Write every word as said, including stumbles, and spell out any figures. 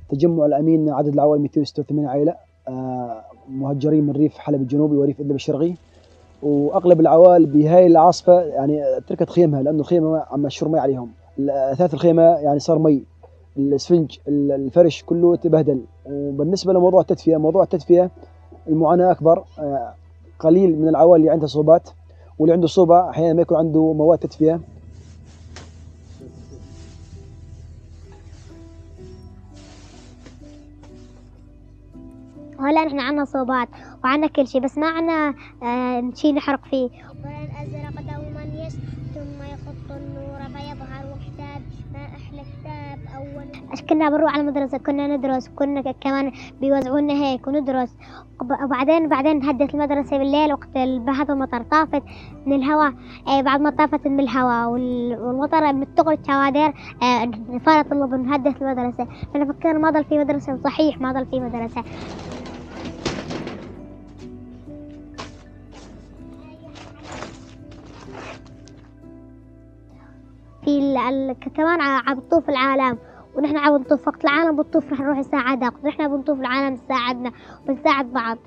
تجمع الأمين عدد العوائل مئتين وستة وثمانين عائلة مهجرين من ريف حلب الجنوبي وريف إدلب الشرقي، وأغلب العوائل بهاي العاصفة يعني تركت خيمها لأنه الخيمة عم مشور مي عليهم. أثاث الخيمة يعني صار مي، الاسفنج الفرش كله تبهدل. وبالنسبة لموضوع التدفئة، موضوع التدفئة المعاناة أكبر. قليل من العوائل اللي عندها صوبات، واللي عنده صوبة أحيانا ما يكون عنده مواد تدفئة. هلا نحن عنا صوبات وعنا كل شيء، بس ما عنا آه شيء نحرق فيه. الأزرق دوما يس ثم يخط النور فيظهر كتاب ما أحلى كتاب أول. كنا بنروح على المدرسة، كنا ندرس، كنا كمان بيوزعونا هيك وندرس. وبعدين بعدين هدت المدرسة بالليل وقت بعد المطر، طافت من الهواء. آه بعد ما طافت من الهواء والمطر متغل الشوادر، آه فارت الله هدت المدرسة. فأنا فكرنا ما ضل في مدرسة، صحيح ما ضل في مدرسة. في كمان عم بتطوف العالم، ونحن عم نطوف وقت العالم بتطوف رح نروح نساعدها، وقت نحن بنطوف العالم تساعدنا وبنساعد بعض.